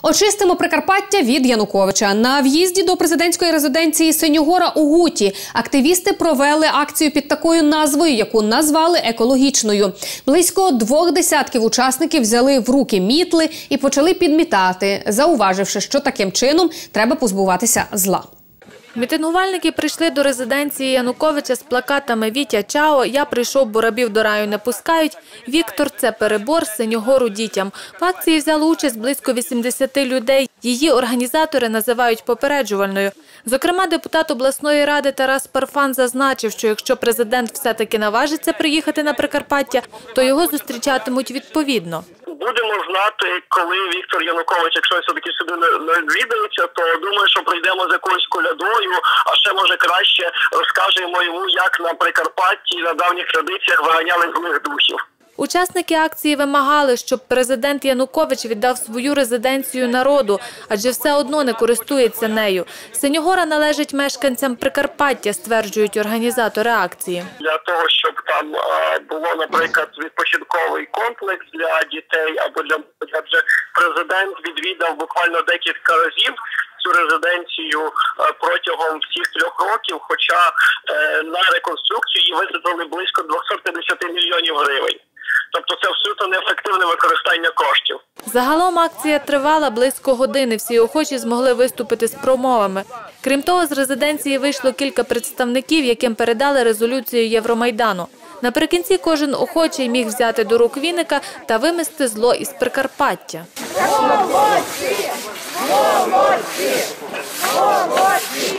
Очистимо Прикарпаття від Януковича. На в'їзді до президентської резиденції Синьогора у Гуті активісти провели акцію під такою назвою, яку назвали екологічною. Близько 20 учасників взяли в руки мітли і почали підмітати, зауваживши, що таким чином треба позбуватися зла. Мітингувальники прийшли до резиденції Януковича з плакатами «Вітя, чао», «Я прийшов, бо рабів до раю не пускають», «Віктор – це перебор», «Синьогору дітям». В акції взяли участь близько 80 людей. Її організатори називають попереджувальною. Зокрема, депутат обласної ради Тарас Парфан зазначив, що якщо президент все-таки наважиться приїхати на Прикарпаття, то його зустрічатимуть відповідно. Будемо знати, коли Віктор Янукович, якщо все-таки сюди не відвідається, то думаю, що прийдемо з якоюсь колядою, а ще, може, краще розкажемо йому, як на Прикарпатті на давніх традиціях виганяли злих духів. Учасники акції вимагали, щоб президент Янукович віддав свою резиденцію народу, адже все одно не користується нею. Синьогора належить мешканцям Прикарпаття, стверджують організатори акції. Для того, щоб там було, наприклад, відпочинковий комплекс для дітей, або для адже президент відвідав буквально декілька разів цю резиденцію протягом всіх 3 років, хоча на реконструкцію її витратили близько 250 мільйонів гривень. Тобто це абсолютно неефективне використання коштів. Загалом акція тривала близько години. Всі охочі змогли виступити з промовами. Крім того, з резиденції вийшло кілька представників, яким передали резолюцію Євромайдану. Наприкінці кожен охочий міг взяти до рук віника та вимести зло із Прикарпаття. Молодці! Молодці! Молодці!